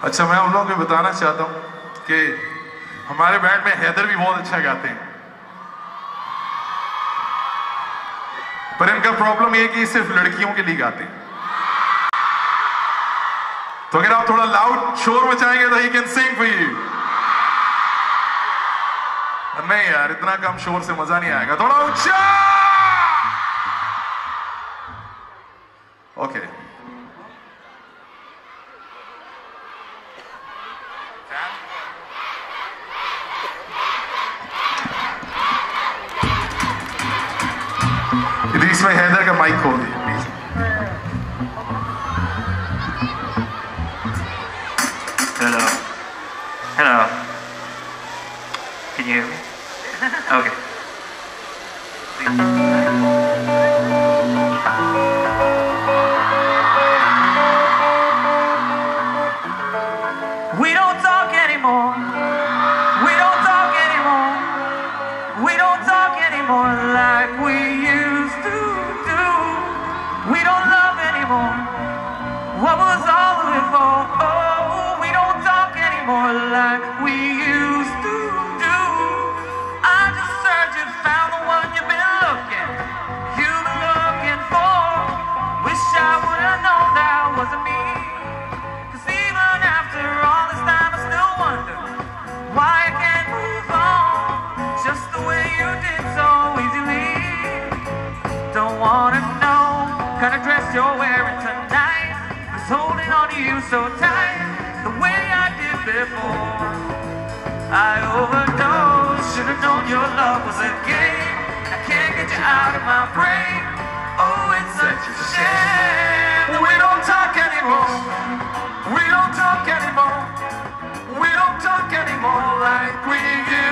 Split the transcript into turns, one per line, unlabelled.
अच्छा, मैं उन लोगों को बताना चाहता हूं कि हमारे बैंड में हैदर भी बहुत अच्छा गाते हैं, पर इनका प्रॉब्लम ये कि सिर्फ लड़कियों के लिए गाते हैं। तो अगर आप थोड़ा लाउड शोर मचाएंगे तो he can sing for you. नहीं यार, इतना कम शोर से मजा नहीं आएगा, थोड़ा ऊंचा। ओके, इसमें हैदर का माइक खोल दिया please.
Hello. Hello. Can you hear me? Okay. We don't talk anymore. We don't talk anymore. We don't talk anymore like we used to do. We don't love anymore. What was all of it for? Oh, we don't talk anymore like we used to do. I just searched and found the one you've been looking for. Wish I would have known that wasn't me. 'Cause even after all this time I still wonder why I can't move on just the way you did so easily. Don't wanna know kind of dress you're wearing tonight. Was holding on to you so tight the way I did before. I overdosed, should've known your love was a game. I can't get you out of my brain. Oh, it's such a shame.
We don't talk anymore. We don't talk anymore. We don't talk anymore like we used